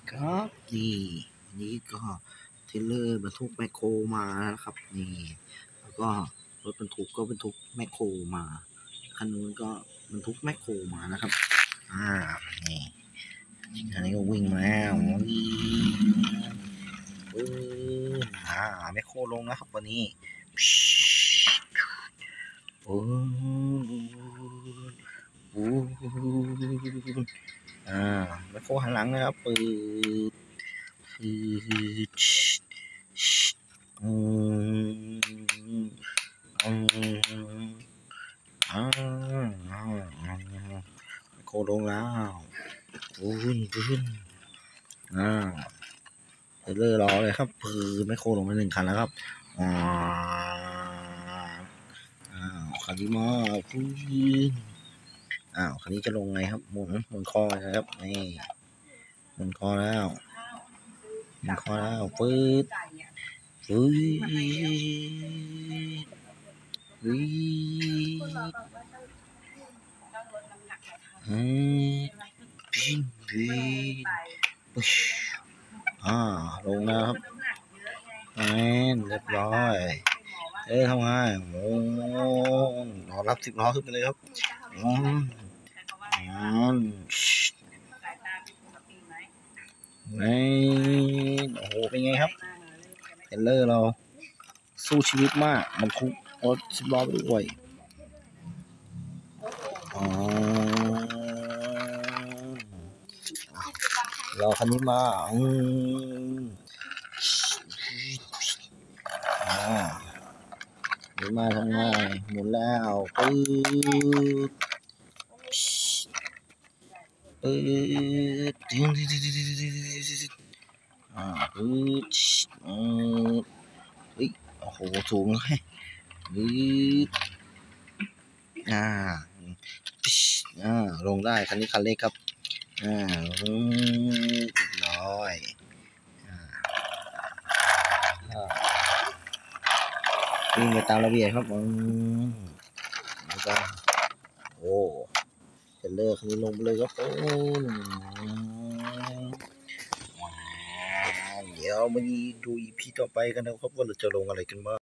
ครับนี่อันนี้ก็เทรลเลอร์บรรทุกแมคโครมานะครับนี่แล้วก็รถบรรทุกก็บรรทุกแมคโครมาคันนู้นก็บรรทุกแมคโครมานะครับนี่อันนี้ก็วิ่งมาแล้วแมคโครลงนะครับวันนี้โอ้แมคโครหันหลังนะครับปืดโคลงแล้วพื้นเทเลอร์รอเลยครับไม่โคลงมา1 คันแล้วครับคันนี้มาพื้นคันนี้จะลงไงครับหมุนคอนะครับนี่หมุนคอแล้วปื๊ดลงแล้วครับเรียบร้อยทำไงรอรับ10 ล้อขึ้นไปเลยครับโอ้โหเป็นไงครับเทรลเลอร์เราสู้ชีวิตมากมันคุกรถ10 ล้อไปด้วยเราคันนี้มาหมุนมาทำไงหมุนแล้วปื๊ดปื๊ดปื๊ดโอ้โหสูงเลยลงได้คันนี้คันเล็กครับร้อยวิ่งไปตามระเบียบครับแล้วก็โอ้เทรลเลอร์คันนี้ลงไปเลยครับเดี๋ยวมาดู EP ต่อไปกันนะครับว่าเราจะลงอะไรกันบ้าง